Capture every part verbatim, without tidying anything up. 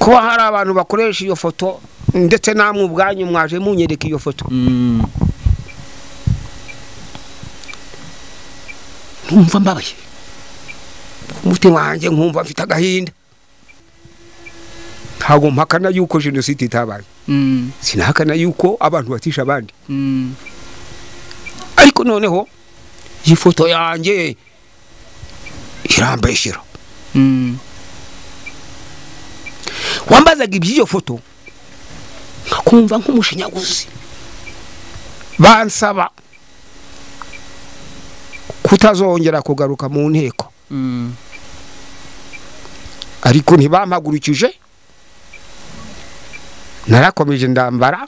ko hari abantu bakoresha iyo foto ndetse namwe ubwanyu mwaje munyereka iyo foto numva mbabaye umutima wanjye nkumva mfite agahinda ntago mpakana yuko jenoside itabaye sinahakana yuko abantu batisha abandi ariko noneho iyi foto yanjye irambeshera wambazaga iby'iyo foto nkakumva nk'umushinyaguzi bansaba kutazongera kugaruka mu nteko ariko ntibampagurukije narakomeje ndambara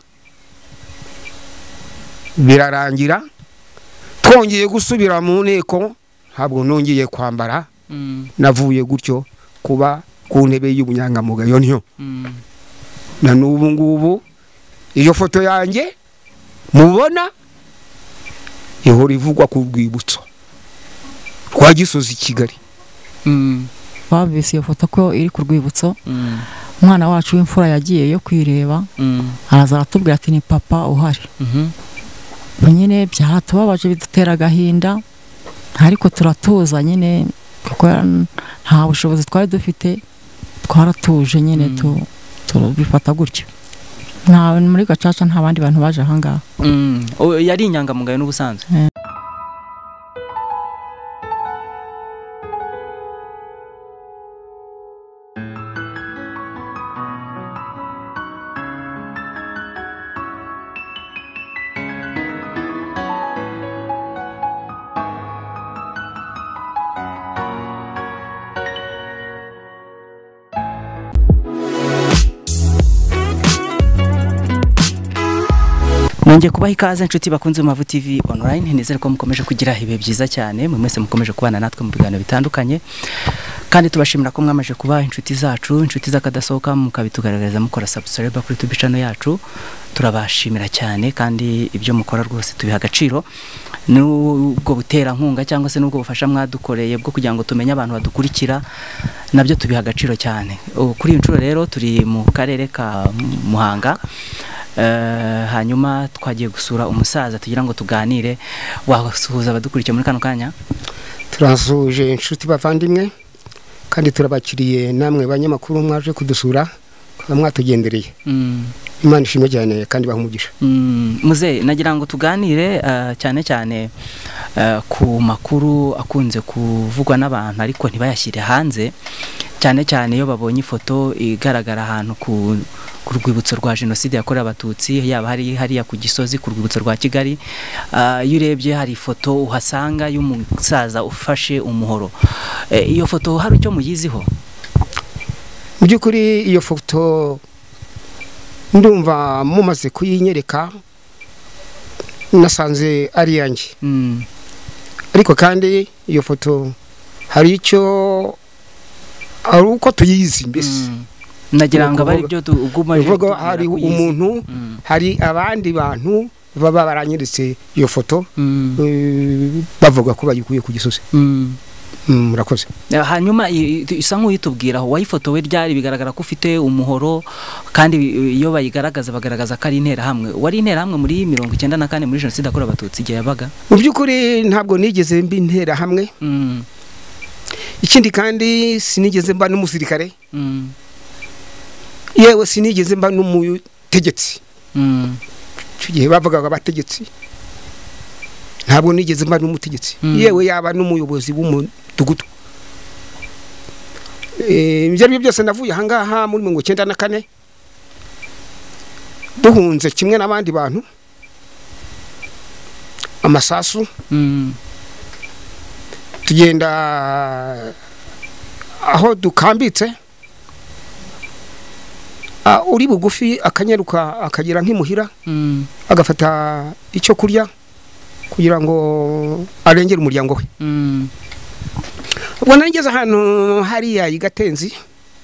birarangira twongeye gusubira mu nteko ntabwo nongeye kwambara navuye gutyo kuba ku ntebe y'ubunyangamugayo niyo na n'ubu ngubu iyo foto yanjye mubona ihora ivugwa ku Rwibutso rwa Gisozi Kigali. Babise iyo foto ko iri ku Rwibutso umwana wacu w'imfura yagiye yo kwireba araza atubwira ati ni papa uhari. Nyine byaratubabaje bidutera agahinda ariko turatuza nyine kuko nta bushobozi twari dufite twaratuje nyine tu turabifata gutyo. Nta muri Gacaca nta bandi bantu baje ahangaha. Yari inyangamugayo n'ubusanzwe. Nongeye kubaha ikaze inshuti bakunze mu Mavu T V online nizere ko mukomeje kugira ibihe byiza cyane mu mwese mukomeje kubana natwe mu biganiro bitandukanye kandi tubashimira ko mwamaje kuba inshuti zacu inshuti zakadasohoka mukabitugaragariza mukora subscribe kuri YouTube channel yacu turabashimira cyane kandi ibyo mukora rwose tubiha agaciro nubwo butera nkunga cyangwa se nubwo bufasha mwadukoreye bwo kugira ngo tumenye abantu badukurikira nabyo tubiha agaciro cyane. Kuri inshuro rero turi mu karere ka Muhanga. Uh, hanyuma twagiye gusura umusaza tugira ngo tuganire wasuhuza abadukurikiye muri kano kanya. Turasuje inshuti bavandimwe kandi turabakiriye namwe banyamakuru mwaje kudusura mwatugendereye. Mm. Imana ishimwe cyane kandi bahumugisha. Mm. Muze nagira ngo tuganire uh, cyane cyane uh, ku makuru akunze kuvugwa n'abantu ariko ntibayashyire hanze cyane cyane iyo babonye ifoto igaragara ahantu ku ku Rwibutso rwa jenoside yakorewe abatutsi yaba hari hariya ku Gisozi ku Rwibutso rwa Kigali. Uh, iyo urebye hari ifoto uhasanga y'umusaza ufashe umuhoro. E, iyo foto hari icyo muyiziho? Mu byukuri iyo foto ndumva mumaze kuyinyereka nasanze ari yanjye. Mm. Ariko kandi iyo foto hari icyo ari uko tuyizi mbese. Mm. Nagira ngo bari byo ugumaje uvuga hari umuntu mm. hari abandi bantu baba baranyeretse iyo foto mm. uh, bavuga ko bayikuye ku Gisozi. Mm. Murakoze. Mm, hanyuma isa nk'uyitubwira aho wayifotowe ryari bigaragara ko ufite umuhoro kandi iyo bayigaragaza bagaragaza ko ari Interahamwe. Wari Interahamwe muri mirongo icyenda na kane muri jenoside yakorewe abatutsi igihe yabaga? Mu byukuri ntabwo nigeze mbi Interahamwe. Mm. Ikindi kandi sinigeze mba n'umusirikare. Mm. Yewe sinigeze mba n'umutegetsi. Mm. Tugiye bavugaga abategetsi. Ntabwo nigeze mba n'umutegetsi. Mm. Yewe yaba n'umuyobozi w'umudugudu. Eh ibyo byose navuye ahangaha muri mirongo icyenda na kane. Duhunze kimwe n'abandi bantu. Amasasu. Mm. Tugenda aho dukambitse. Uh, uri bugufi akanyaruka akagira nk'imuhira. Mm. Agafata icyo kurya kugira ngo arengere umuryango we. Mm. Ubwo nageze ahantu hari ya Igatenzi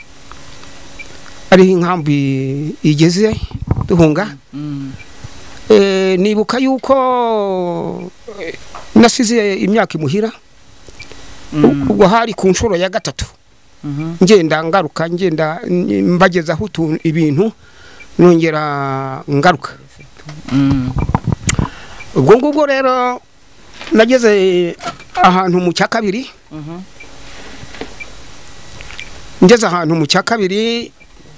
ari inkambi igeze duhunga. Mm. Eh nibuka yuko nasize imyaka imuhira. Mm. Ubwo hari ku nshuro ya gatatu ngenda ngaruka ngenda mbagezaho utu- ibintu nongera ngaruka. ubwo ngubwo rero nageze ahantu mu cya kabiri ngeze ahantu mu cya kabiri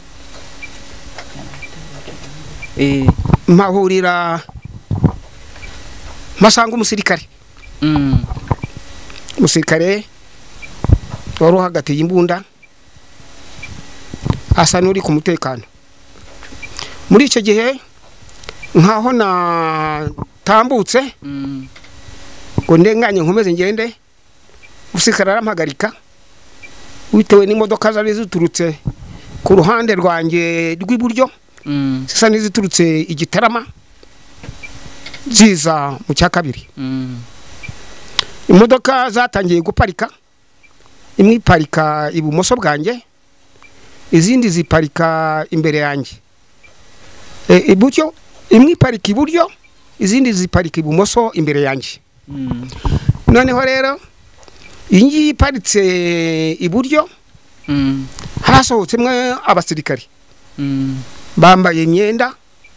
eh mpahurira masanga umusirikare mm umusirikare wari uhagatiye imbunda asa n'uri ku mutekano. muri icyo gihe nkaho natambutse mm ngo ndenganye nkomeze ngende, umusirikare arampagarika bitewe n'imodoka zari ziturutse ku ruhande rwanjye rw'iburyo mm zisa n'iziturutse igitarama ziza mu cya kabiri. mm imodoka zatangiye guparika, imwe iparika ibumoso bwanjye, izindi ziparika imbere yanjye. e, iburyo imwe iparika iburyo, izindi ziparika ibumoso imbere yanjye. mm noneho rero iyi ngiyi iparitse iburyo mm hasohotsemo abasirikari mm bambaye imyenda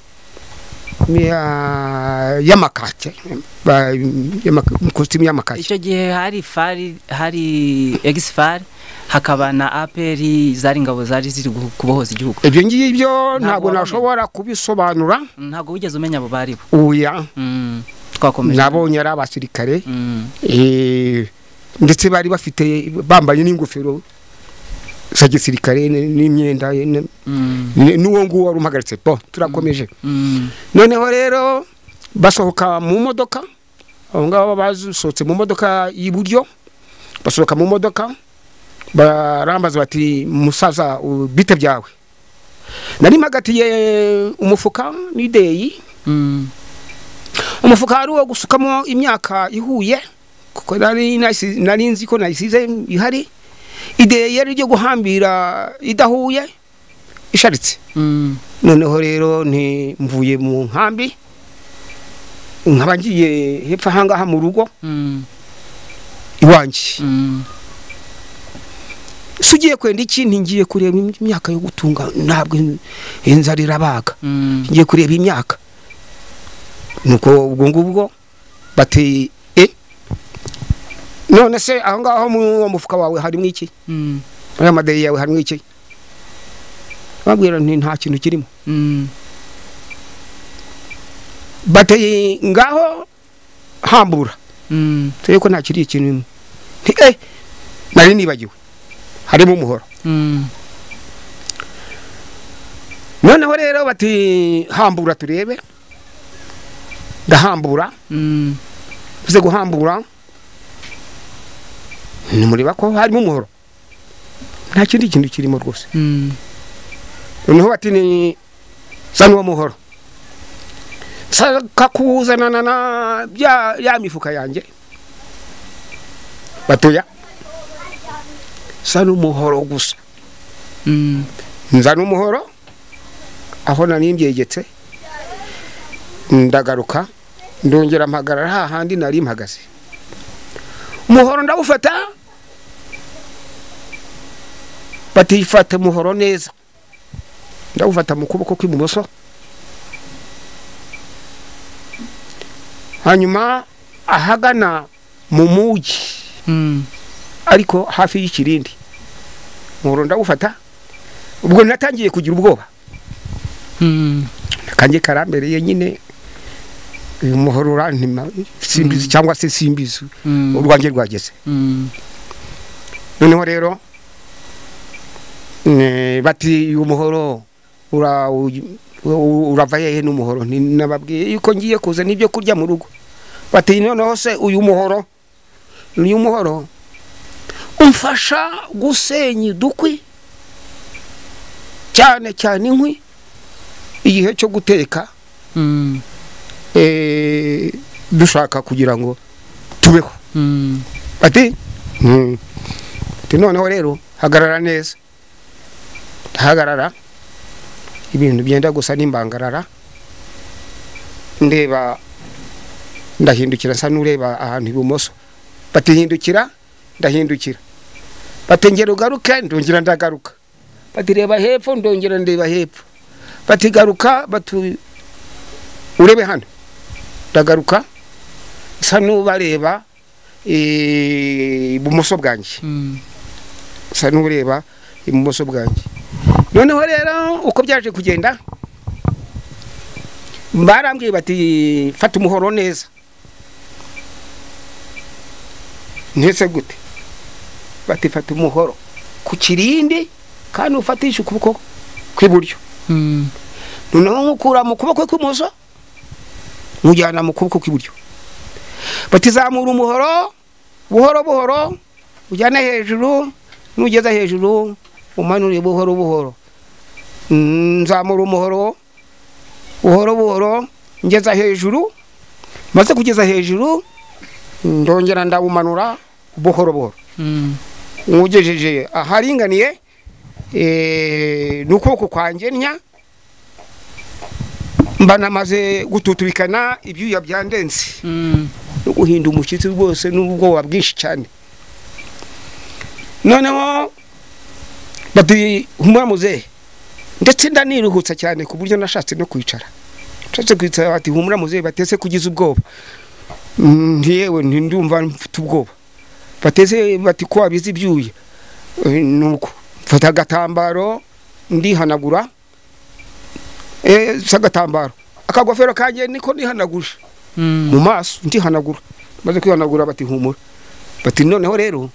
ya- y'amakake, ba- y'amaka- ikositimu y'amakake. icyo gihe hari fari hari exfari hakaba na aperi zari ingabo zari ziri gu- kubohoza igihugu. ibyo ngibyo ntabwo wabonye. nashobora kubisobanura. Mm, ntabwo wigeze umenya abo bari bo. Oya, mm twakomeje nabonye ari abasirikare mm eh, ndetse bari bafite bambaye n'ingofero za gisirikare n- n'imyenda n- mm n- n'uwo nguwo wari umuhagaritse. Bo turakomeje. mm noneho rero basohoka mu modoka, abo ngabo basohotse mu modoka y'iburyo, basohoka mu modoka barambaza bati musaza u- bite byawe. nari mpagatiye umufuka n'ideyi, mm umufuka ari uwo gusukamo imyaka ihuye kuko nari nasi- nari nzi ko nayisize ihari, ideyi yari ryo guhambira idahuye isharitse. mm noneho rero nti mvuye mu nkambi nkaba ngiye hepfo ahangaha mu rugo mm iwanjye. mm se ugiye kwenda iki? ntingiye kureba imyaka yo gutunga, ntabwo inzara irabaga, mm ngiye kureba imyaka. nuko ubwo ngubwo bati e none se aho ngaho mu mufuka wawe harimo iki? mm muri amadeyi yawe harimo iki? babwira nti nta kintu kirimo. mm bati ngaho hambura, mm tuye ko nta kiri ikintu. nti eh nari nibagiwe harimo umuhoro. mm noneho rero bati hambura turebe, ndahambura. mm uze guhambura nimureba ko harimo umuhoro, nta kindi kintu kirimo rwose. mm noneho bati ni zana uwo muhoro, saka kuwuzanana na bya ya mifuka yanjye. batoya zana umuhoro gusa. mm nzana umuhoro aho nari mbyegetse, ndagaruka ndongera mpagarara hahandi nari mpagaze. umuhoro ndawufata, batifata umuhoro neza, ndawufata mu kuboko kw'ibumoso, hanyuma ahagana mu mugi mm ariko hafi y'ikirindi, umuhoro ndawufata. ubwo natangiye kugira ubwoba, mm kanjye karambereye nyine, uyu muhoro urantima simbizi cyangwa se simbizi mm urwanjye rwageze. mm noneho rero eh, bati uyu muhoro ura u- urava hehe n'umuhoro? Nti nababwiye yuko ngiye kuza n'ibyo kurya mu rugo. bati noneho se uyu muhoro uyu muhoro umfasha gusenya udukwi, cyane cyane inkwi igihe cyo guteka mm eh, dushaka kugira ngo tubeho. mm ati mm. ati noneho rero hagarara neza. hagarara ibintu byenda gusa n'imbangarara, ndeba ndahindukira nsa n'ureba ahantu ibumoso. batihindukira ndahindukira batengera ugaruke ndongera ndagaruka batireba hepfo ndongera ndeba hepfo batigaruka batu urebe hano ndagaruka sa nubareba ibumoso bwanjye sa nureba ibumoso bwanjye noneho rero uko byaje kugenda barambwiye bati fata umuhoro neza ntese gute bati fata umuhoro ku kirindi kandi ufatisha ukuboko kw'iburyo noneho nkukura mu kuboko kw'imoso mujyana mu kuboko kw'iburyo bati zamura umuhoro buhoro buhoro ujyana hejuru nugeza hejuru umanure buhoro buhoro nzamura umuhoro buhoro buhoro ngeza hejuru maze kugeza hejuru ndongera ndawumanura buhoro buhoro nkugejeje aharinganiye eh nukuboko kwanjye nya mba namaze gututubikana ibyuya byandenze no guhinda umushyitsi rwose n'ubwo wabwinshi cyane noneho bati humuramuze ndetse ndaniruhutsa cyane ku buryo nashatse no kwicara nshatse kwicara bati humuramuze batese kugiza ubwoba ntiyewe ndumva mfite ubwoba bateze bati ko abizi ibyuya nuko mfata agatambaro ndihanagura eh sagatambaro akagofero kanje niko ndihanaguje mu maso ndihanagura maze kwihanagura bati humura bati noneho rero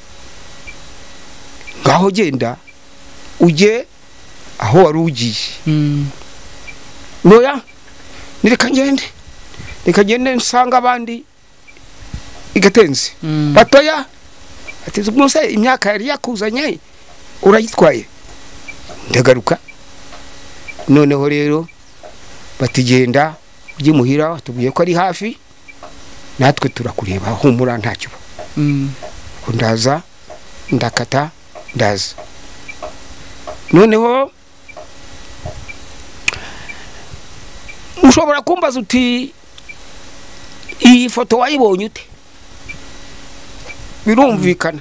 ngaho genda uje aho wari ugiye noya nireka ngende reka ngende nsanga abandi igatenze batoya ati zumuse imyaka yari yakuzanye urayitwaye ndagaruka noneho rero batigenda ujye muhira tubuye ko ari hafi natwe turakureba humura ntacyo ndaza ndakata ndaza noneho ushobora kumbaza uti iyi foto wayibonye ute birumvikana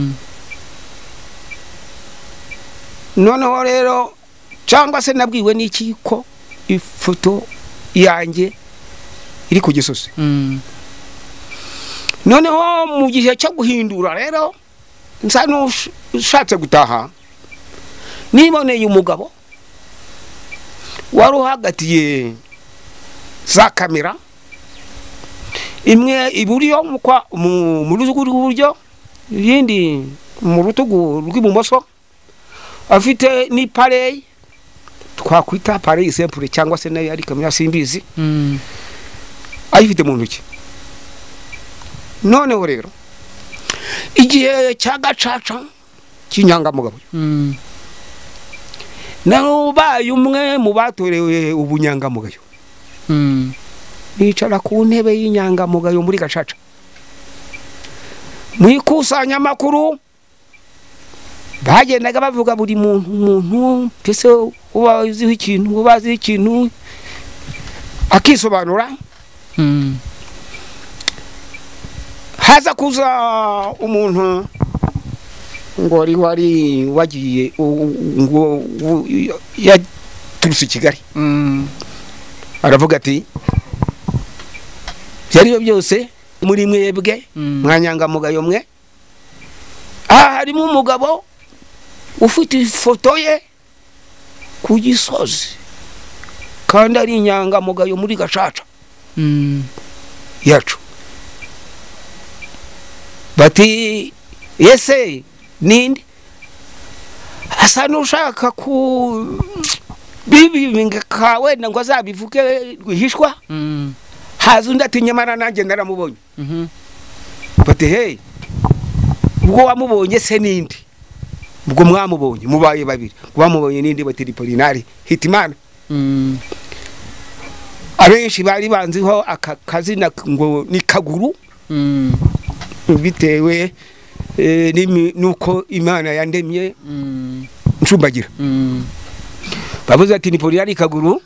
noneho rero cyangwa se nabwiwe n'iki ko ifoto yanjye iri ku gisozi noneho mu gihe cyo guhindura rero nsa n'ushatse gutaha niboneye umugabo wari uhagatiye za kamera imwe iburyo mu rutugu rw'iburyo yindi mu rutugu rw'ibumoso afite ni parey twakwita parey simple cyangwa se nayo ari kamera simbizi ayifite mu ntoki noneho rero igihe cya gacaca cy'inyangamugabo narubaye umwe mu batorewe ubunyangamugayo nicara ku ntebe y'inyangamugayo muri gacaca mu ikusanya makuru bagendaga bavuga buri muntu umuntu pese ubaziho ikintu ubaziho ikintu akisobanura haza kuza umuntu ngo ari wari wagiye ngo yaturutse Kigali aravuga ati byari byose muri mwebwe mwanyangamugayo mwe ah harimo umugabo ufite ifoto ye ku gisozi kandi ari inyangamugayo muri gacaca yacu bati yese nindi asa nushaka ku bibi bingakawe ngo azabivuge rwihishwa haza undi ati nyamara nanjye ndaramubonye bati hey ubwo wamubonye se nindi ubwo mwamubonye mubaye babiri wamubonye nindi bati Polinari Hitimana abenshi bari banziho akazina ngo ni Kaguru bitewe nuko Imana yandemye ncumbagira bavuze ati ni Polinari Kaguru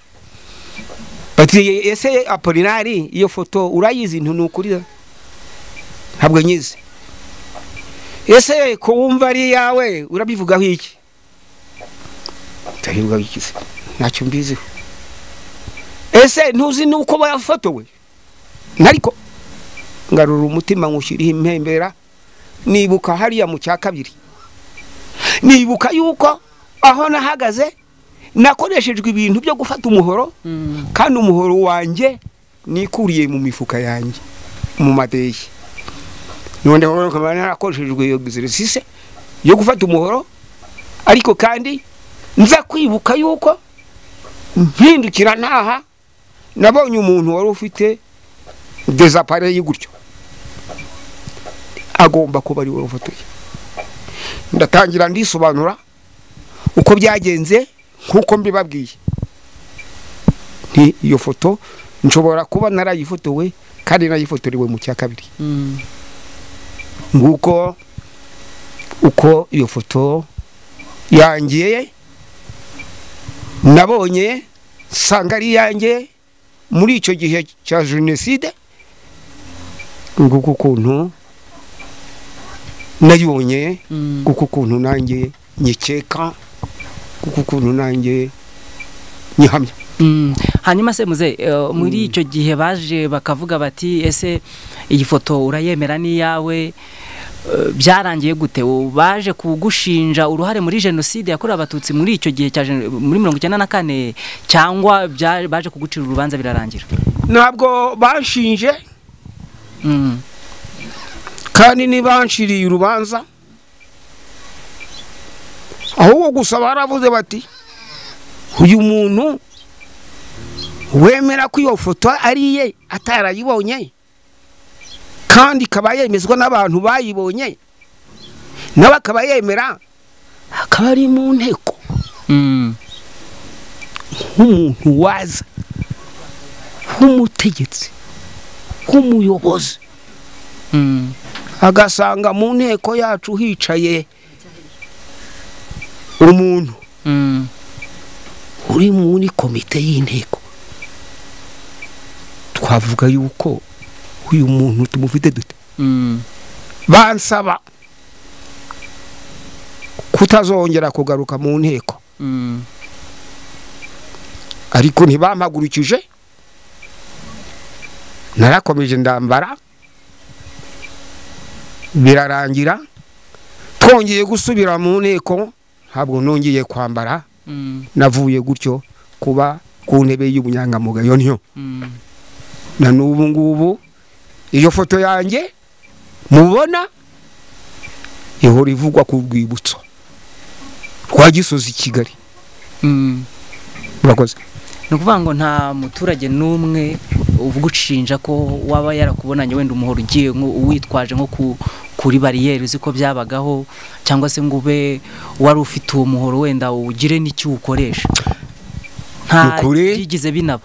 bati ese Apolinari iyo foto urayizi ntu nukurira ntabwo nyizi ese ko wumva ari yawe urabivugaho iki? Ndahivuga iki se? Ntacyo mbiziho. Ese ntuzi nuko bayafotowe? Nariko ngarura umutima nkushyiriho impembera, nibuka hariya mu cya kabiri. Nibuka yuko aho nahagaze nakoreshejwe ibintu byo gufata umuhoro, mm. kandi umuhoro wanjye nikuriye mu mifuka yanjye mu madeyi. None ho kamana nakoreshejwe iyo exercice yo gufata umuhoro, ariko kandi nza kwibuka yuko mpindukira ntaha nabonye umuntu wari ufite desappareil gutyo, agomba kuba ari we ufotoye. Ndatangira ndisobanura uko byagenze nkuko mbibabwiye. Nti iyo foto nshobora kuba narayifotowe kandi nayifotorewe mu cya kabiri. Mm. Nguko uko iyo foto yangiye nabonye sangari yanjye muri icyo gihe cya jenoside. Nguko kuntu nayibonye, kuko kuntu nanjye nyikeka, kuko kuntu nanjye nyihamya. Mm. Hanyuma se muze uh, muri icyo mm. gihe baje bakavuga bati ese iyi foto urayemera ni yawe, uh, byarangiye gute? Baje kugushinja uruhare muri jenoside yakorewe abatutsi muri icyo gihe cya muri mirongo icyenda na kane, cyangwa baje kugucira urubanza birarangira? Ntabwo bashinje. Mm. Kandi nibanshiriye urubanza ahubwo gusa baravuze bati uyu muntu wemera ko iyo foto ari ye atarayibonye kandi kaba yemezwa n'abantu bayibonye nawe akaba yemera akaba ari mu nteko. Mm. Nk'umuntu waza, nk'umutegetsi, nk'umuyobozi, mm. agasanga mu nteko yacu hicaye umuntu, mm. uri muri komite y'inteko, twavuga yuko uyu muntu tumufite dute? Mm. Bansaba kutazongera kugaruka mu nteko. Mm. Ariko ntibampagurukije, narakomeje ndambara, birarangira twongeye gusubira mu nteko, ntabwo nongeye kwambara. Mm. Navuye gutyo kuba ku ntebe y'ubunyangamugayo ntyo. Mm. Na n'ubu ngubu iyo foto yanjye mubona ihora ivugwa ku Rwibutso rwa Gisozi Kigali. Mm. Urakoze. Nukuvuga ngo nta muturage numwe uvugucinja ko waba yarakubonanye wenda umuhoro ugiye witwaje nko ku kuri bariyeri uziko byabagaho, cyangwa se ngo ube wari ufite uwo muhoro wenda ugire n'icyo ukoresha? Nta yigize binaba?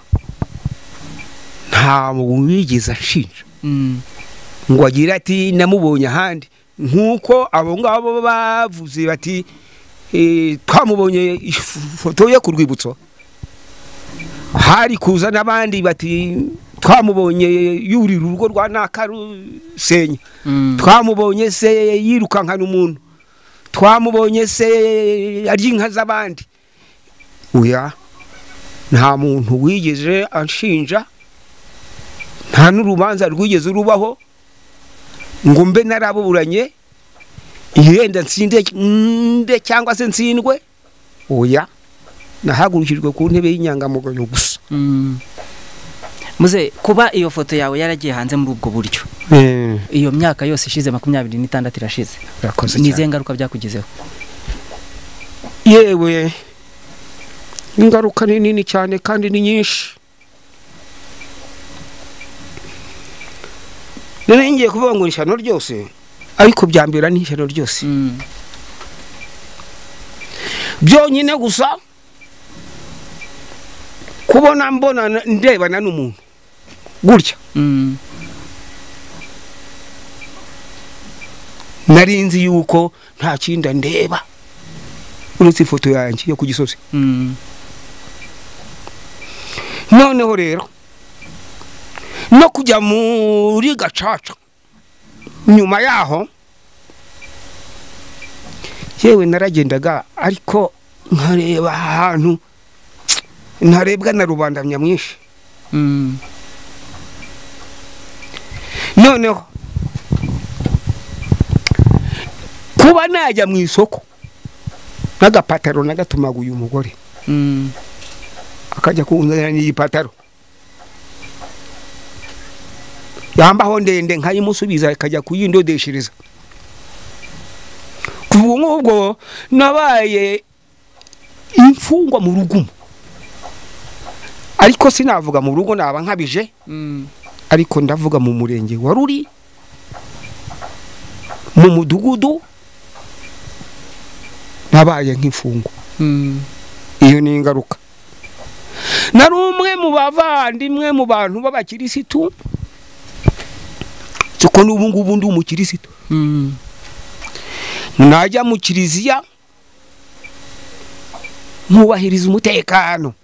Nta mubigize ashinja. Mm. Ngo agira ati namubonye ahandi, nkuko abo ngabo bavuze bati eh twamubonye ifoto yo ku Rwibutso, hari kuza n'abandi bati twamubonye yuri urugo rwa Nakarusenya. Mm. Twamubonye se yirukankana umuntu, twamubonye se ari inka z'abandi. Uya nta muntu wigeze anshinja, nta n'urubanza rwigeze rubaho ngo mbe naraburanye ihenda nsinde nde cyangwa se nsindwe. Oya nahagurukijwe ku ntebe y'inyangamugayo gusa. Mm. Muze kuba iyo foto yawe yaragiye hanze muri ubwo buryo, eh iyo myaka yose ishize makumyabiri n'itandatu irashize, urakoze cyane. Nize ngaruka byakugizeho? Yewe ingaruka ni nini cyane kandi ni nyinshi. None ngiye kuvuga ngo ishano ryose, ariko byambera ni ishano ryose. Mm. Byonyine gusa kubona mbona ndebana n'umuntu gutya. Mm. Narinzi yuko nta kinda ndeba uretse ifoto yanjye yo ku Gisozi. Mm. Noneho rero no kujya muri gacaca nyuma yaho yewe naragendaga ariko nkareba ahantu ntarebwa na rubanda nyamwinshi. Mm. Noneho kuba najya mu isoko n'agapataro nagatumaguye umugore. Mm. Akajya kunzanira n'igipataro yambaho ndende nkayimusubiza akajya kuyindodeshereza. Kuvuga nk'ubwo nabaye imfungwa mu rugumo, ariko sinavuga mu rugo naba nkabije. Mm. Ariko ndavuga mu murenge wa Ruri, mu mudugudu nabaye nk'imfungwa. Mm. Iyo ni ingaruka. Nari umwe mu bavandimwe mu bantu b'abakirisitu, cyo n'ubu ngubu ndi umukirisitu. Mm. Najya mu kiliziya nkubahiriza umutekano,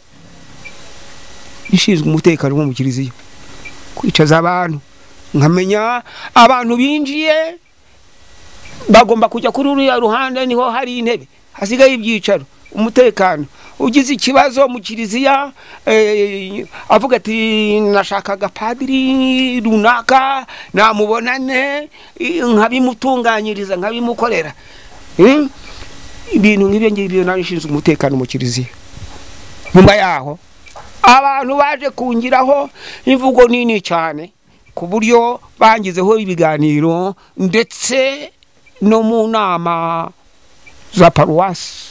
ishinzwe umutekano mu kiliziya, kwicaza abantu nkamenya abantu binjiye bagomba kujya kuri uriya ruhande, niho hari intebe hasigaye ibyicaro. Umutekano ugize ikibazo mu kiliziya eh, avuga ati nashakaga padiri runaka namubonane nkabimutunganyiriza nkabimukorera. Eh? Ibintu nk'ibyo ngibyo narishinzwe umutekano mu kiliziya. Nyuma yaho abantu baje kungiraho imvugo nini cyane ku buryo bangizeho ibiganiro ndetse no mu nama za paruwasi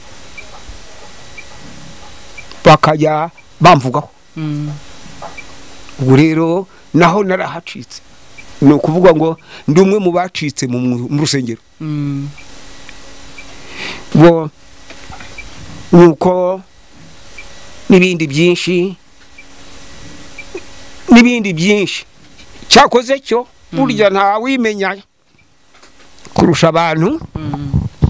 bakajya bamvugaho. Mm. Ubu rero naho narahacitse, ni ukuvuga ngo ndi umwe mu bacitse mu rusengero. Mm. Bo nuko n'ibindi byinshi n'ibindi byinshi cyakoze cyo burya nta wimenya kurusha abantu. Mm.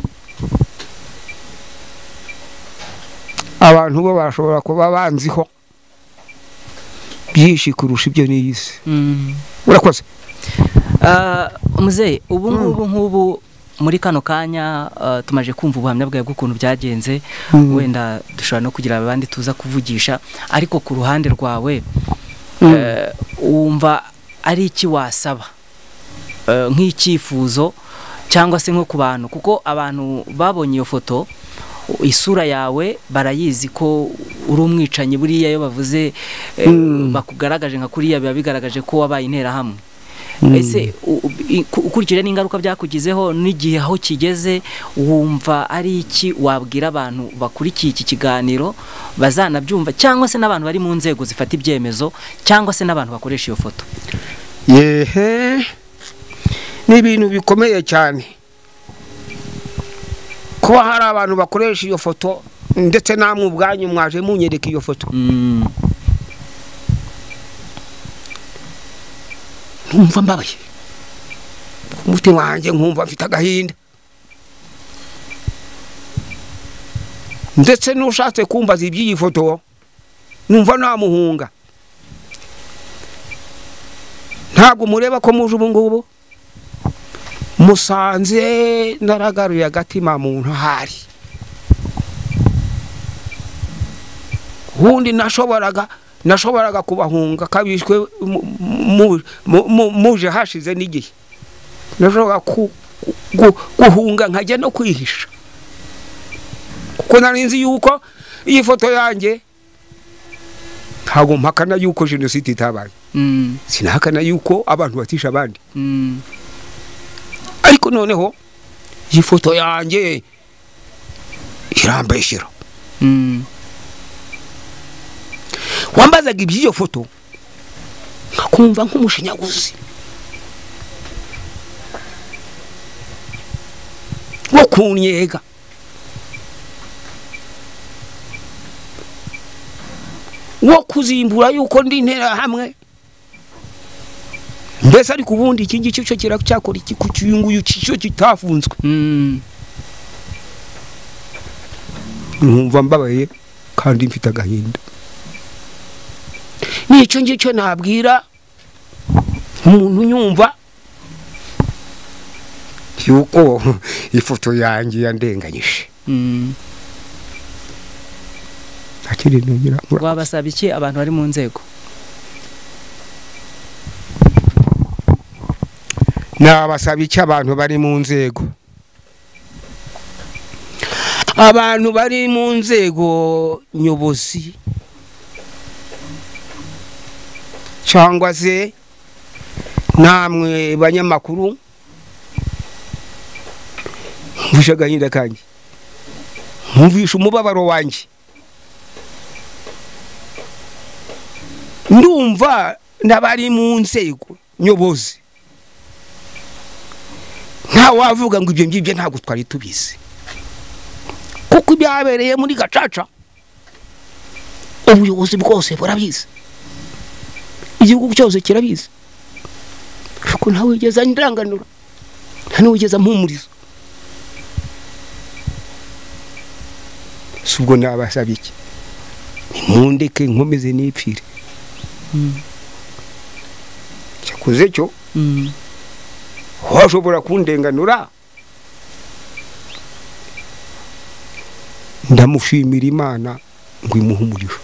Abantu bo bashobora kuba banziho byinshi kurusha ibyo niyise. Mm. Urakoze. Uh, muzehe ubu ngubu nk'ubu muri kano kanya uh, tumaje kumva ubuhamya bwawe bw'ukuntu byagenze. Mm. Wenda dushobora no kugira abandi tuza kuvugisha, ariko ku ruhande rwawe uh, wumva ari iki wasaba uh, nk'icyifuzo cyangwa se nko ku bantu, kuko abantu babonye iyo foto isura yawe barayizi ko uri umwicanyi buriya iyo bavuze eh, mm. bakugaragaje nka kuriya biba bigaragaje ko wabaye interahamwe. Mm. Ese ukurikije n'ingaruka byakugizeho n'igihe aho kigeze, wumva ari iki wabwira abantu bakurikiye iki kiganiro bazanabyumva, cyangwa se n'abantu bari mu nzego zifata ibyemezo, cyangwa se n'abantu bakoresha iyo foto? Yehe, ni ibintu bikomeye cyane kuba hari abantu bakoresha iyo foto, ndetse namwe ubwanyu mwaje munyereka iyo foto. Mm. Numva mbabaye umutima wanjye, nkumva mfite agahinda, ndetse n'ushatse kumbaza iby'iyi foto numva namuhunga. Ntabwo mureba ko muje ubu ngubu musanze naragaruye agatima muntu hari ubundi nashoboraga nashoboraga kubahunga kabishwe muje hashize n'igihe, nashoboraga guhunga nkajya no kwihisha, kuko narinzi yuko iyi foto yanjye ntabwo mpakana yuko jenoside itabaye. Mm. Sinahakana yuko abantu batisha abandi. Mm. Ariko noneho iyi foto yanjye irambeshera. Mm. Wambazaga iby'iyo foto nkakumva nk'umushinyaguzi wo kunyega, wo kuzimbura yuko ndi interahamwe. Mbese ariko ubundi iki ngicyo cyo kiracyakora iki ku cyuyunguyu cyo kitafunzwe? Mm. Numva mbabaye kandi mfite agahinda. Nicyo ngicyo nabwira umuntu nyumva yuko ifoto yanjye yandenganyije. Akiri ngira wabasaba iki abantu bari mu nzego? Nabasaba iki abantu bari mu nzego? Abantu bari mu nzego nyobozi cyangwa se namwe banyamakuru, mvusha agahinda kanjye, mvuvisha umubabaro wanjye. Ndumva n'abari mu nzego nyobozi nta wavuga ngo ibyo ngibyo ntabwo twari tubizi, kuko ibyabereye muri Gacaca ubuyobozi bwose burabizi, igihugu cyose kirabizi, ariko ntawe wigeze andanganura, nta n'uwigeze ampumuriza. Subwo nabasaba iki? Nimundeke nkomeze nipfire. Cyakoze cyo washobora kundenganura, ndamushimira Imana ngo imuhumurije.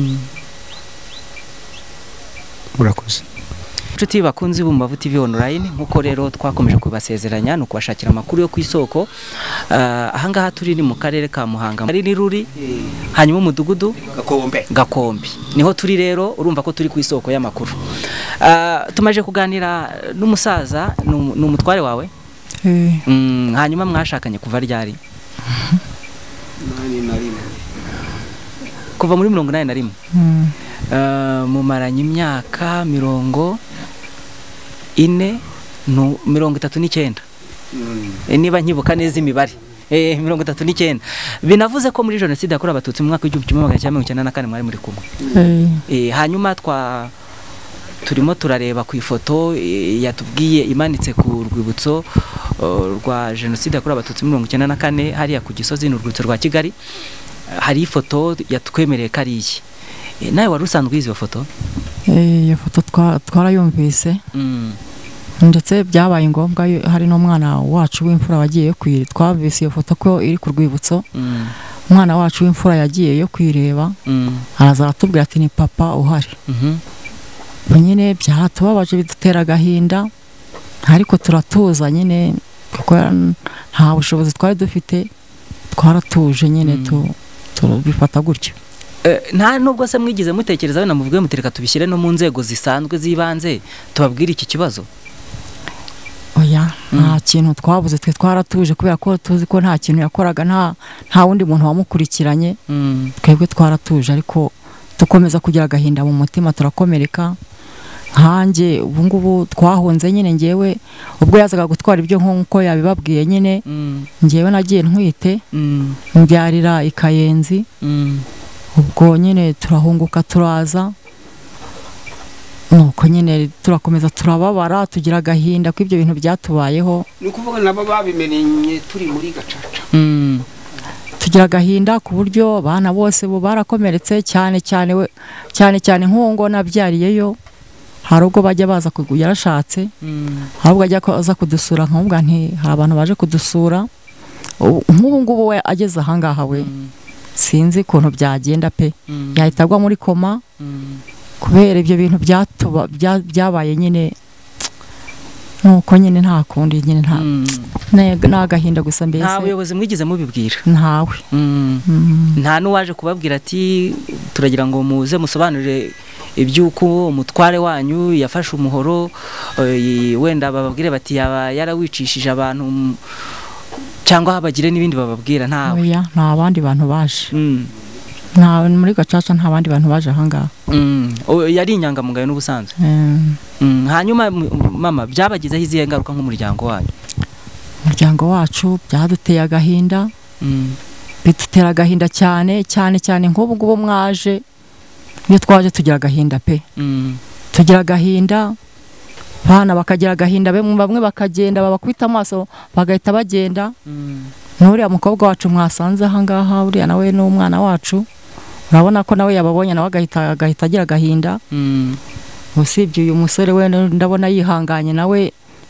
Murakoze. Inshuti bakunzi b'Umubavu T V online, nkuko rero twakomeje kubasezeranya no kubashakira amakuru yo ku isoko. Aha ngaha turi ni mu karere ka Muhanga, ari ni ruri, hanyuma umudugudu Gakombe Gakombe niho turi rero, urumva ko turi ku isoko y'amakuru. Tumaje kuganira n'umusaza, n'umutware wawe. Hanyuma mwashakanye kuva ryari? Kuva muri mirongo inani na rimwe. Mumaranye imyaka mirongo ine no mirongo itatu n'icyenda, niba nkibuka neza imibare. Eh, mirongo itatu n'icyenda. Binavuze ko muri jenoside yakorewe abatutsi mu mwaka w'igihumbi kimwe magana cyenda mirongo icyenda na kane mwari muri kumwe. Eh, hanyuma twa turimo turareba ku ifoto yatubwiye imanitse ku Rwibutso rwa jenoside yakorewe abatutsi mirongo icyenda na kane hariya ku Gisozi n'Urwibutso rwa Kigali. Hari ifoto yatwemereye kariye. Nawe wari usanzwe izo foto? Eh, iyo foto twarayumvise. Ndetse byabaye ngombwa hari n'umwana wacu w'imfura wagiye kwire, twabise iyo foto ko iri ku Rwibutso. Umwana wacu w'imfura yagiye yo kwireba, araza aratubwira ati ni papa uhari. Nyine byatubabaje bidutera agahinda, ariko turatuza nyine kuko nta bushobozi twari dufite, twaratuje nyine tu turabifata gutyo. Nta nubwo se mwigize mutekereza we namuvuge mutereka tubishyire no mu nzego zisanzwe zibanze tubabwira iki kibazo? Oya, nta kintu twabuze, twe twaratuje kubera ko tuzi ko nta kintu yakoraga, nta nta wundi muntu wamukurikiranye. Twebwe twaratuje, ariko tukomeza kugira agahinda mu mutima, turakomereka. Hanjye ubu ngubu twahunze nyine, ngewe ubwo yazaga gutwara ibyo nkuko yabibabwiye nyine, ngewe nagiye ntwite, mbyarira ikayenzi. Ubwo nyine turahunguka turaza, nuko nyine turakomeza turababara, tugira agahinda ko ibyo bintu byatubayeho. Ni ukuvuga nabo babimenye turi muri Gacaca. Tugira agahinda ku buryo bana bose bo barakomeretse cyane cyane we cyane cyane nk'uwo nabyariyeyo. Hari ubwo bajya baza kugura yarashatse, ahubwo ajya aza kudusura, nk'ubwo nti hari abantu baje kudusura. Nk'ubu ngubu we ageze aha ngaha we sinzi ukuntu byagenda pe, yahita agwa muri koma kubera ibyo bintu byatuba byabaye nyine. Nuko nyine nta kundi nyine nta n'agahinda gusa mbese. Nta buyobozi mwigize mubibwira? Ntawe. Nta n'uwaje kubabwira ati turagira ngo muze musobanurire ibyuko umutware wanyu yafashe umuhoro, wenda bababwire bati yaba yarawicishije abantu cyangwa habagire n'ibindi bababwira? Ntawe. Oya, nta bandi bantu baje. Nta muri Gacaca nta bandi bantu baje ahangaha. Yari inyangamugayo n'ubusanzwe. Hanyuma mama, byabagizeho izihe ngaruka nk'umuryango wanyu? Umuryango wacu byaduteye agahinda, bidutera agahinda cyane cyane cyane nk'ubu ngubu mwaje, iyo twaje tugira agahinda pe. Tugira agahinda, bana bakagira agahinda, bamwe bakagenda babakubita amaso bagahita bagenda. N'uriya mukobwa wacu mwasanze aha ngaha, uriya nawe n'umwana wacu, urabona ko nawe yababonye nawe agahita agahita agira agahinda. Usibye uyu musore we ndabona yihanganye, nawe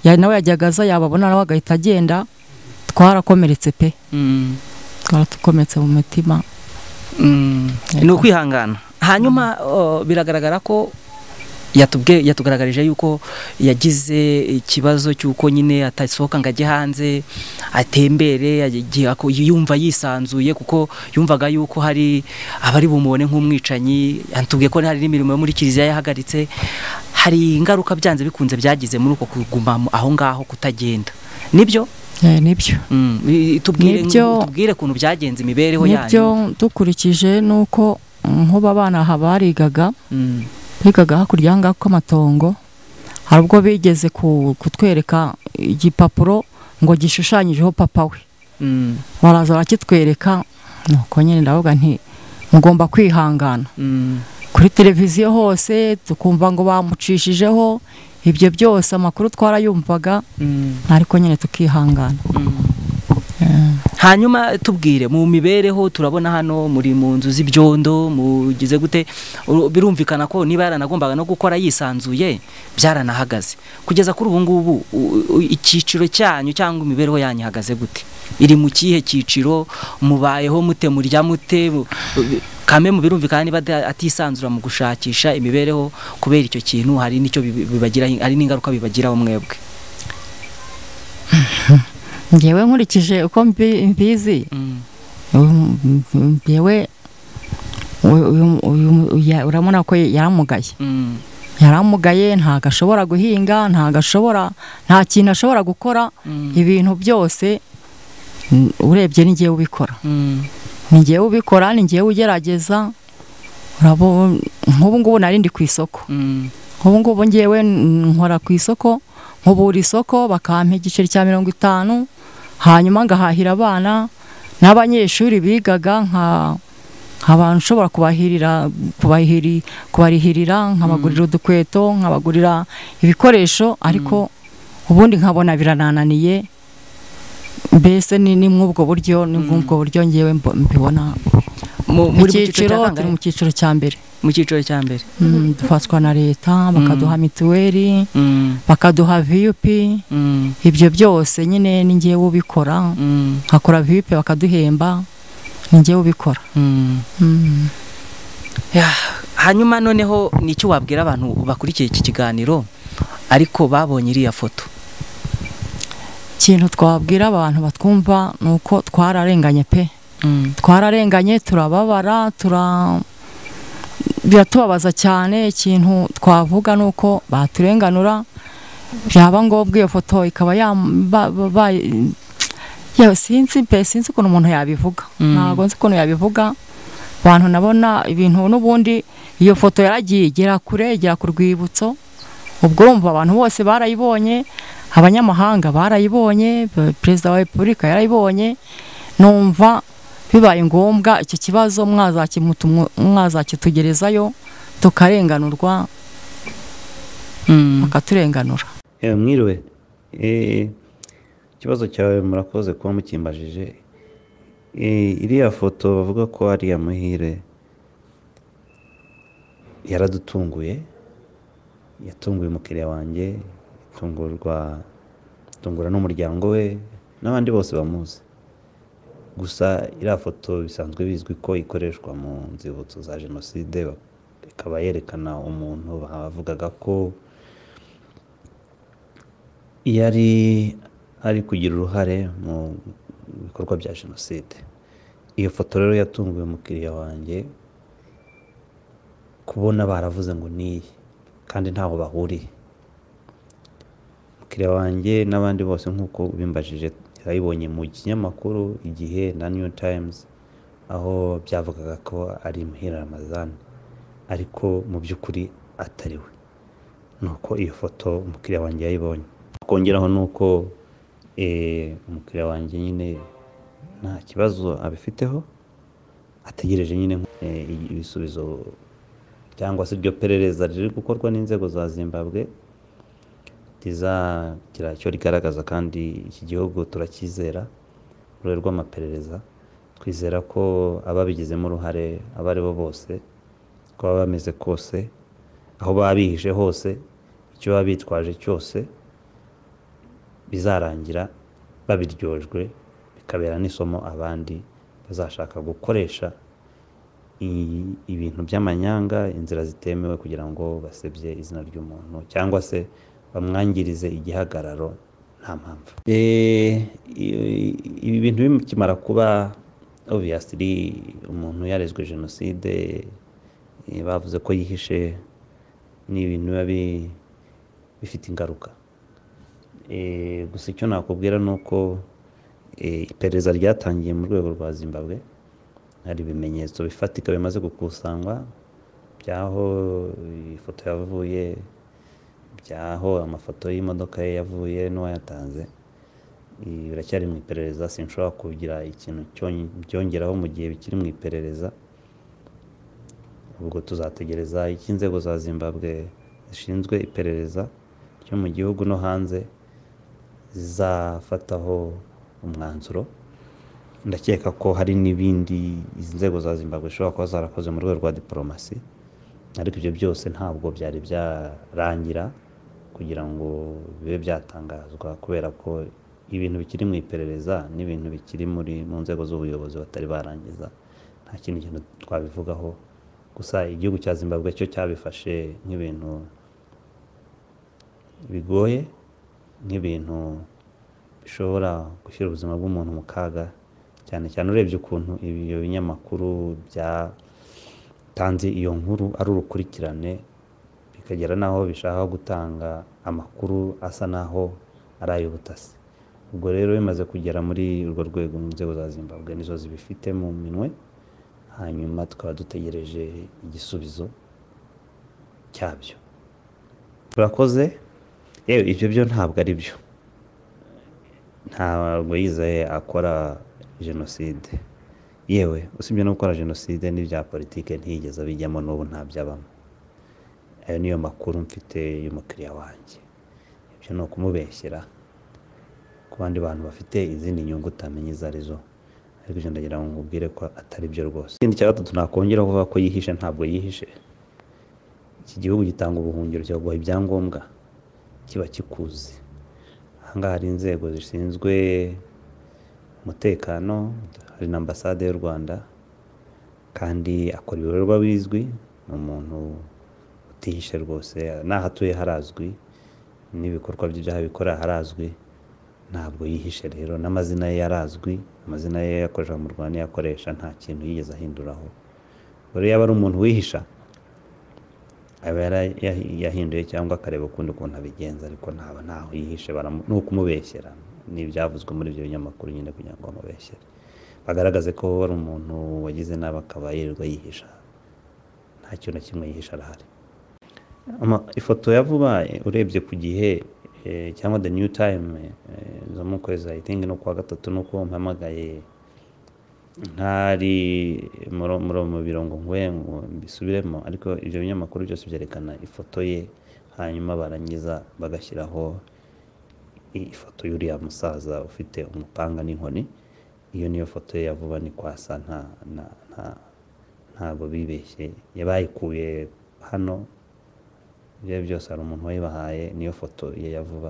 ya nawe yajyagaza yababona nawe agahita agenda twarakomeretse pe Mm. twarakomeretse mu mutima Mm. Ni ukwihangana. Hanyuma oh, biragaragara ko yatubwe yatugaragarije yuko yagize ikibazo cyuko nyine atasohoka ngo ajye hanze atembere yagiye ako yumva yisanzuye kuko yumvaga yuko hari abari bumubone nk'umwicanyi. Yatubwiye ko hari n'imirimo yo muri kiliziya yahagaritse. Hari ingaruka byanze bikunze byagize muri uko kuguma aho ngaho kutagenda. Nibyo? Eh, nibyo Mm. Tubwire Nibyo. tubwire kuntu byagenze imibereho yanyu. nibyo dukurikije nuko nkuba abana habarigaga Mm. bigaga hakurya y'ahangaha kw'amatongo, hari ubwo bigeze ku- kutwereka igipapuro ngo gishushanyijeho papa we, Mm. baraza barakitwereka, nuko nyine ndavuga nti mugomba kwihangana. Mm. Kuri televiziyo hose tukumva ngo bamucishijeho, ibyo byose amakuru twarayumvaga, Mm. ariko nyine tukihangana. Mm. Hanyuma tubwire mu mibereho turabona hano muri mu nzu z'ibyondo mugize gute. Uru- birumvikana ko niba yaranagombaga no gukora yisanzuye byaranahagaze kugeza kuri ubu ngubu. u- u- Icyiciro cyanyu cyangwa imibereho yanyu ihagaze gute? Iri mu kihe cyiciro? Mubayeho mute? Murya mute? Mu- kame mu birumvikana niba ada- atisanzura mu gushakisha imibereho kubera icyo kintu hari nicyo bibi- bibagira, hari n'ingaruka bibagiraho mwebwe. Ngewe nkurikije uko mbi- mbizi, Mm. um, ngewe uyu- uyu- uyu- uya- urabona ko yaramugaye Mm. yaramugaye ntago ashobora guhinga, ntago ashobora, nta kintu ashobora gukora. Mm. Ibintu byose mm, urebye ni ngewe ubikora, Mm. ni ngewe ubikora, ni ngewe ugerageza. Urabo nk'ubu ngubu nari ndi ku isoko, Mm. nk'ubu ngubu ngewe nkora ku isoko, nkubura isoko bakampa igiceri cya mirongo itanu, hanyuma ngahahira abana n'abanyeshuri bigaga, nka nk'abantu ushobora kubahirira kubahiri kubarihirira, nkabagurira udukweto, nkabagurira ibikoresho, ariko ubundi nkabona biranananiye. Mbese ni ni mw'ubwo buryo ni mw'ubwo buryo ngewe mbo- mbibona. Mu- Mu muri mu cyiciro cyiciro cya turi mu kangahe? cyiciro cya mbere. Mu cyiciro cya mbere. Mm, dufatwa na leta bakaduha mituweli, Mm. bakaduha V U P, Mm. ibyo byose nyine ni ngewe ubikora. Mm. Nkakora V U P bakaduhemba, ni ngewe ubikora. Mm. Mm. Ya, hanyuma noneho nicyo wabwira abantu bakurikiye iki kiganiro ariko babonye iriya foto? Ikintu twabwira abantu batwumva nuko twararenganye pe. Mm. Twararenganye, turababara, tura biratubabaza cyane. Ikintu twavuga nuko baturenganura, byaba ngombwa iyo foto ikaba ya ba, ba, ba, ya sinzi pe sinzi ukuntu umuntu yabivuga. Mm. Ntabwo nzi ukuntu yabivuga. Abantu nabona ibintu n'ubundi iyo foto yaragiye igera kure, igera ku Rwibutso. Ubwo urumva abantu bose barayibonye, abanyamahanga barayibonye, Perezida wa Repubulika yarayibonye. Numva bibaye ngombwa icyo kibazo mwazakimutu mwazakitugerezayo tukarenganurwa, Mm. bakaturenganura. Eh, mwiriwe. Eh, ikibazo cyawe murakoze kuba mukimbajije. Eh, iriya foto bavuga ko ari iya Muhire yaradutunguye, yatunguye umukiriya wanjye, itungurwa itungura n'umuryango we n'abandi bose bamuzi. Gusa iriya foto bisanzwe bizwi ko ikoreshwa mu nzibutso za jenoside, ikaba yerekana umuntu bavugaga ko yari ari kugira uruhare mu bikorwa bya jenoside. Iyo foto rero yatunguye umukiriya wanjye kubona baravuze ngo niyi kandi ntaho bahuriye. Umukiriya wanjye n'abandi bose nk'uko bimbajije yarayibonye mu kinyamakuru Igihe na New Times, aho byavugaga ko ari Muhire Ramazani, ariko mu by'ukuri atari we. Nuko iyo foto umukiriya wanjye yayibonye. Kongeraho nuko eh, umukiriya wanjye nyine nta kibazo abifiteho, ategereje nyine eh, ibisubizo cyangwa se iryo perereza riri gukorwa n'inzego za Zimbabwe rizagira icyo rigaragaza, kandi iki gihugu turakizera urwego rw'amaperereza. Twizera ko ababigizemo uruhare abo ari bo bose, ko baba bameze kose, aho baba bihishe hose, icyo baba bitwaje cyose, bizarangira babiryojwe bikabera n'isomo abandi bazashaka gukoresha ibintu by'amanyanga, inzira zitemewe kugira ngo basebye izina ry'umuntu cyangwa se bamwangirize igihagararo nta mpamvu. Ibi bintu bikimara kuba obviously umuntu yarezwe jenoside, bavuze ko yihishe, ni ibintu biba bifite ingaruka. Gusa icyo nakubwira ni uko iperereza ryatangiye mu rwego rwa Zimbabwe, hari ibimenyetso bifatika bimaze gukusanywa byaho ifoto yavuye, byaho amafoto y'imodoka ye yavuye n'uwayatanze. Biracyari mu iperereza, sinshobora kugira ikintu byongeraho mu gihe bikiri mu iperereza. Ubwo tuzategereza icyo inzego za Zimbabwe zishinzwe iperereza ryo mu gihugu no hanze zizafataho umwanzuro. Ndakeka ko hari n'ibindi izi nzego za Zimbabwe zishobora kuba zarakoze mu rwego rwa diplomasi, ariko ibyo byose ntabwo byari byarangira kugira ngo bibe byatangazwa, kubera ko ibintu bikiri mu iperereza n'ibintu bikiri muri mu nzego z'ubuyobozi batari barangiza, nta kindi kintu twabivugaho. Gusa igihugu cya Zimbabwe cyo cyabifashe nk'ibintu bigoye, nk'ibintu bishobora gushyira ubuzima bw'umuntu mu kaga, cyane cyane urebye ukuntu ibyo binyamakuru byatanze iyo nkuru ari urukurikirane, bikagera n'aho bishaka gutanga amakuru asa n'aho ari ay'ubutasi. Ubwo rero bimaze kugera muri urwo rwego, mu nzego za Zimbabwe nizo zibifite mu minwe, hanyuma tukaba dutegereje igisubizo cyabyo. Urakoze. Yewe ibyo byo ntabwo ari byo, ntabwo yizeye akora jenoside. Yewe usibye no gukora jenoside n'ibya politike ntiyigeze abijyamo, n'ubu ntabyabamo. Ayo niyo makuru mfite y'umukiriya wanjye. Ibyo ni ukumubeshyera ku bandi bantu bafite izindi nyungu utamenye izo arizo, ariko ibyo ndagira ngo nkubwire ko atari byo rwose. Ikindi cya gatatu nakongera kuvuga ko yihishe, ntabwo yihishe. Iki gihugu gitanga ubuhungiro, cyaguha ibyangombwa, kiba kikuzi. Ahangaha hari inzego zishinzwe umutekano, hari na ambasade y'u Rwanda, kandi akora ibikorwa bizwi, ni umuntu utihishe rwose. N'aho atuye harazwi, n'ibikorwa by'ibyaha bikora harazwi, ntabwo yihishe rero. N'amazina ye yarazwi, amazina ye yakoresha mu Rwanda yakoresha, nta kintu yigeze ahinduraho. Rero yaba ari umuntu wihisha, aba yahinduye cyangwa akareba ukundi ukuntu abigenza, ariko ntaba ntaho yihishe. Ni ukumubeshyera, ni ibyavuzwe muri ibyo binyamakuru nyine kugira ngo bamubeshyere, bagaragaze ko ari umuntu wagize nabi akaba yirirwa yihisha. Nta kintu na kimwe yihisha arahari. Ifoto ya vuba urebye ku Gihe cyangwa The New Time zo mu kwezi I think no kuwa gatatu, nuko mpamagaye ntari mu birongo nkwe ngo mbisubiremo, ariko ibyo binyamakuru byose byerekana ifoto ye, hanyuma barangiza bagashyiraho ifoto y'uriya musaza ufite umupanga n'inkoni. Iyo niyo foto ye ya vuba, ni kwasa, nta ntabwo bibeshye. Yabayikuye hano, ibyo byose hari umuntu wayibahaye, niyo foto ye ya vuba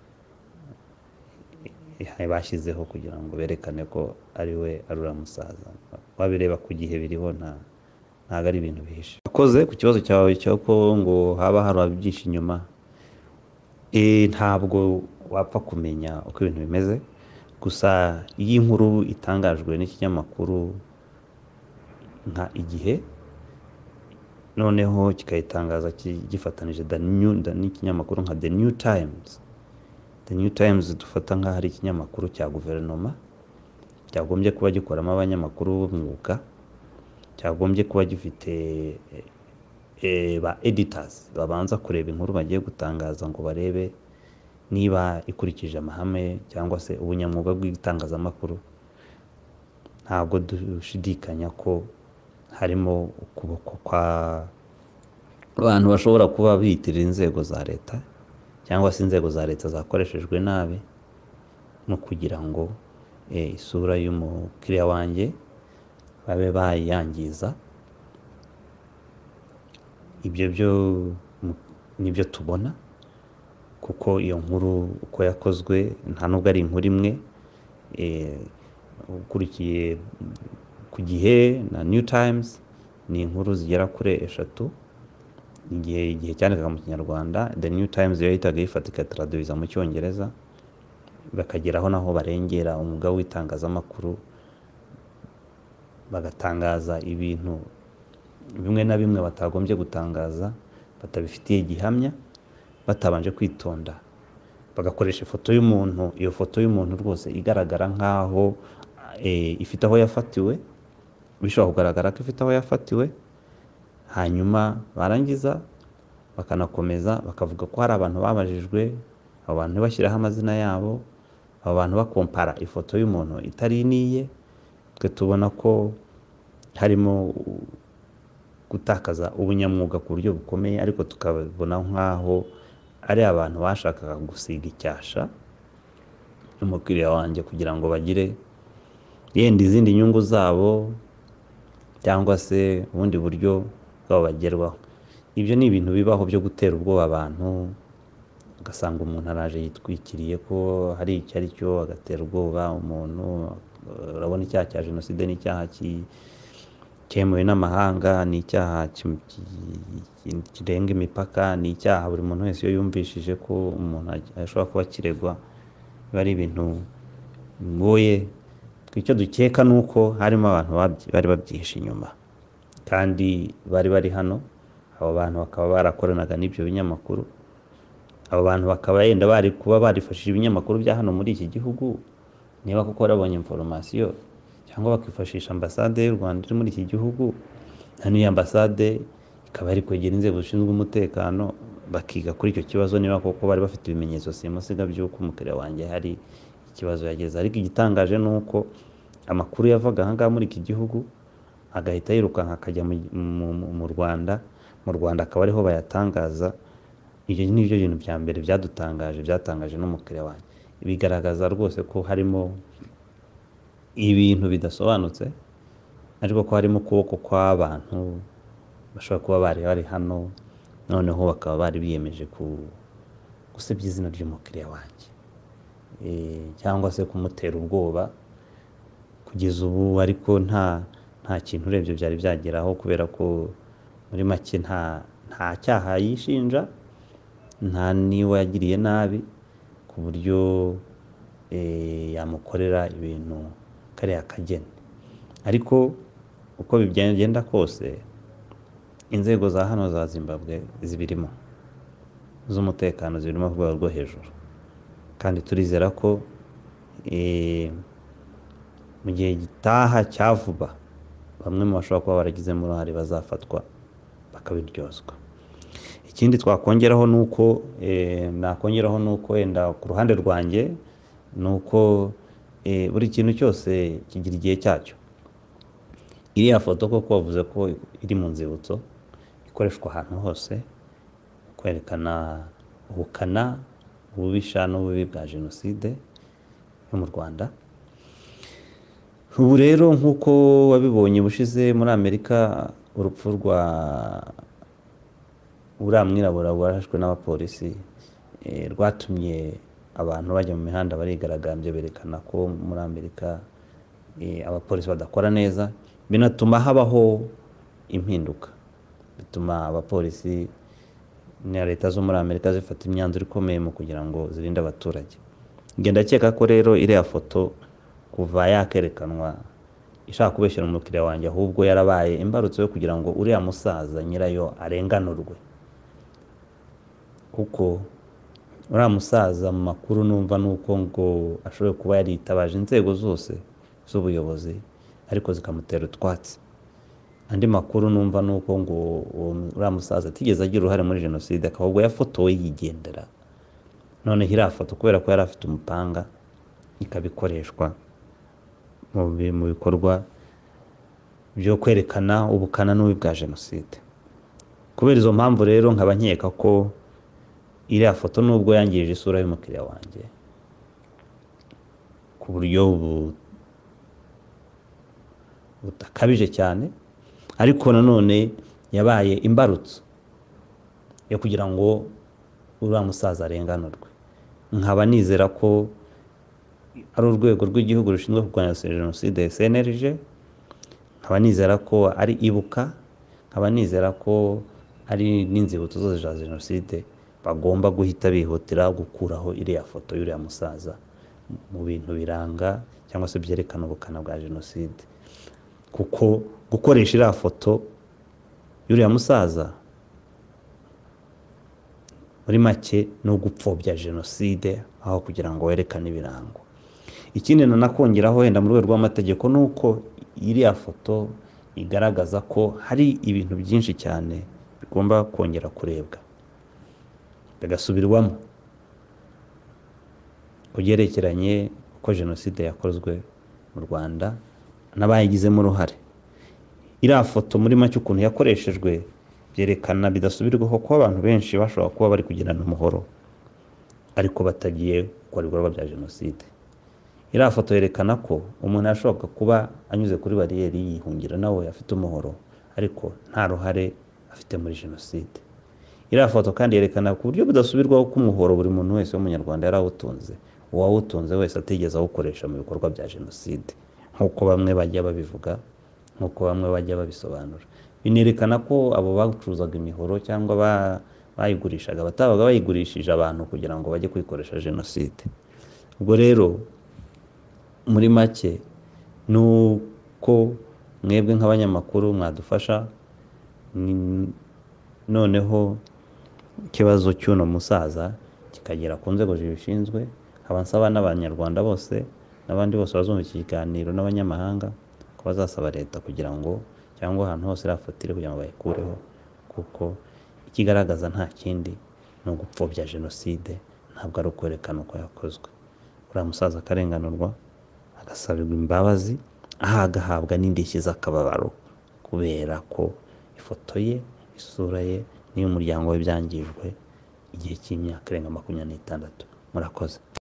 bashyizeho kugira ngo berekane ko ari we ari uriya musaza. Wabireba ku Gihe biriho, ntabwo ari ibintu bihishe. Akoze ku kibazo cyawe cy'uko ngo haba hari byinshi inyuma, ntabwo wapfa kumenya uko ibintu bimeze. Gusa iyi nkuru itangajwe n'ikinyamakuru nka Igihe, noneho kikayitangaza gifatanije n'ikinyamakuru nka The New Times. The New Times dufata nk'aho ari ikinyamakuru cya guverinoma, cyagombye kuba gikoramo abanyamakuru b'umwuga, cyagombye kuba gifite ba editors babanza kureba inkuru bagiye gutangaza ngo barebe niba ikurikije amahame cyangwa se ubunyamwuga bw'itangazamakuru. Ntabwo dushidikanya ko harimo ukuboko kwa abantu bashobora kuba biyitirira inzego za leta, cyangwa se inzego za leta zakoreshejwe nabi no kugira ngo isura y'umukiriya wanjye babe bayangiza. Ibyo byo nibyo tubona kuko iyo nkuru uko yakozwe nta nubwo ari inkuru imwe, ukurikiye ku Gihe na New Times ni inkuru zigera kuri eshatu. Igihe igihe cyandikaga mu Kinyarwanda, The New Times yo yahitaga yifata ikatraduiza mu Cyongereza, bakageraho naho barengera umwuga w'itangazamakuru, bagatangaza ibintu bimwe na bimwe batagombye gutangaza, batabifitiye gihamya, batabanje kwitonda, bagakoresha ifoto y'umuntu. Iyo foto y'umuntu rwose igaragara nkaho e, ifite aho yafatiwe, bishobora kugaragara ko ifite aho yafatiwe, hanyuma barangiza bakanakomeza bakavuga ko hari abantu babajijwe, abo bantu bashyiraho amazina yabo, abo bantu bakompara ifoto y'umuntu itari niye. Twe tubona ko harimo gutakaza ubunyamwuga ku buryo bukomeye, ariko tukabona nkaho ari abantu bashakaga gusiga icyasha n'umukiriya wanjye kugira ngo bagire yenda izindi nyungu zabo cyangwa se ubundi buryo bwabo bagerwaho. Ibyo ni ibintu bibaho byo gutera ubwoba abantu, ugasanga umuntu araje yitwikiriye ko hari icyo ari cyo, agatera ubwoba umuntu. Urabona icyaha cya jenoside ni icyaha cyemewe n'amahanga, ni icyaha kirenga imipaka, ni icyaha buri muntu wese iyo yumvishije ko umuntu ashobora kuba kiregwa biba ari ibintu bigoye. Icyo dukeka ni uko harimo abantu bari babyihishe inyuma kandi bari bari hano. Abo bantu bakaba barakoranaga n'ibyo binyamakuru, abo bantu bakaba yenda bari kuba barifashishije ibinyamakuru bya hano muri iki gihugu niba kuko barabonye information, cyangwa bakifashisha ambasade y'u Rwanda iri muri iki gihugu. Hano iyi ambasade ikaba ari kwegera inzego zishinzwe umutekano bakiga kuri icyo kibazo, niba koko bari bafite ibimenyetso simusiga by'uko umukiriya wanjye hari ikibazo yageze. Ariko igitangaje ni uko amakuru yavaga aha ngaha muri iki gihugu agahita yirukanka akajya mu Rwanda, mu Rwanda akaba ariho bayatangaza. Ibyo ni byo bintu bya mbere byadutangaje, byatangaje n'umukiriya wanjye. Bigaragaza rwose ko harimo ibintu bidasobanutse, ariko ko harimo ukuboko kw'abantu bashobora kuba bari bari hano, noneho bakaba bari biyemeje gusebya izina ry'umukiriya wanjye, cyangwa se kumutera ubwoba kugeza ubu. Ariko nta nta kintu urebye byari byageraho, kubera ko muri make nta nta cyaha yishinja, nta niwe yagiriye nabi ku buryo yamukorera ibintu kariya kageni. Ariko uko bigenda kose inzego za hano za Zimbabwe zibirimo, z'umutekano zirimo ku rwego rwo hejuru, kandi turizera ko mu gihe gitaha cya vuba bamwe mu bashobora kuba baragizemo uruhare bazafatwa bakabiryozwa. Ikindi twakongeraho nuko nakongeraho nuko wenda ku ruhande rwanjye nuko buri kintu cyose kigira igihe cyacyo. Iriya foto koko bavuze ko iri mu nzibutso, ikoreshwa ahantu hose kwerekana ubukana, ububisha n'ububi bwa jenoside yo mu Rwanda. Ubu rero nk'uko wabibonye bushize muri Amerika, urupfu rwa uriya mwirabura warashwe n'abapolisi rwatumye abantu bajya mu mihanda barigaragambye, berekana ko muri Amerika abapolisi badakora neza, binatuma habaho impinduka, bituma abapolisi na leta zo muri Amerika zifata imyanzuro ikomeye mu kugira ngo zirinde abaturage. Ngenda cyeka ko rero iriya foto kuva yakerekanwa ishaka kubeshyira umukiriya wanjye, ahubwo yarabaye imbarutso yo kugira ngo uriya musaza nyirayo arenganurwe, kuko uriya musaza mu makuru numva nuko ngo ashoboye kuba yaritabaje inzego zose z'ubuyobozi ariko zikamutera utwatsi. Andi makuru numva nuko ngo uriya musaza atigeze agira uruhare muri jenoside, ahubwo yafotowe yigendera. None iriya foto kubera ko yari afite umupanga ikabikoreshwa mu bikorwa byo kwerekana ubukana n'ububi bwa jenoside. Kubera izo mpamvu rero nkaba nkeka ko iriya foto nubwo yangije isura y'umukiriya wanjye ku buryo butakabije cyane, ariko nanone yabaye imbarutso yo kugira ngo uriya musaza arenganurwe. Nkaba nizera ko ari urwego rw'igihugu rushinzwe kurwanya jenoside C N L G, nkaba nizera ko ari ibuka, nkaba nizera ko ari n'inzibutso zose za jenoside bagomba guhita bihutira gukuraho iriya foto y'uriya musaza mu bintu biranga cyangwa se byerekana ubukana bwa jenoside, kuko gukoresha iriya foto y'uriya musaza muri make no gupfobya jenoside aho kugira ngo werekane ibirango. Ikindi nanakongeraho wenda mu rwego rw'amategeko nuko iriya foto igaragaza ko hari ibintu byinshi cyane bigomba kongera kurebwa bigasubirwamo kugerekeranye uko jenoside yakozwe mu Rwanda n'abayigizemo uruhare. Iriya foto muri make ukuntu yakoreshejwe byerekana bidasubirwaho ko abantu benshi bashobora kuba bari kugirana umuhoro ariko batagiye gukora ibikorwa bya jenoside. Iriya foto yerekana ko umuntu ashobora kuba anyuze kuri bariyeri yihungira nawe afite umuhoro ariko nta ruhare afite muri jenoside. Iriya foto kandi yerekana ku buryo budasubirwaho ko umuhoro buri muntu wese w'umunyarwanda yarawutunze, uwawutunze wese atigeze awukoresha mu bikorwa bya jenoside nk'uko bamwe bajya babivuga, nk'uko bamwe bajya babisobanura. Binerekana ko abo bacuruzaga imihoro cyangwa bayigurishaga batabaga bayigurishije abantu kugira ngo bajye kwikoresha jenoside. Ubwo rero muri make nuko mwebwe nk'abanyamakuru mwadufasha noneho ikibazo cy'uno musaza kikagera ku nzego zibishinzwe. Nkaba nsaba n'abanyarwanda bose n'abandi bose bazumva iki kiganiro n'abanyamahanga ko bazasaba leta kugira ngo cyangwa ahantu hose irafatire kugira ngo bayikureho, kuko ikigaragaza nta kindi ni ugupfobya jenoside, ntabwo ari ukwerekana uko yakozwe. Uriya musaza akarenganurwa agasabirwa imbabazi, aha agahabwa n'indishyi z'akababaro kubera ko ifoto ye, isura ye n'iy'umuryango we byangijwe igihe cy'imyaka irenga makumyabiri n'itandatu. Murakoze.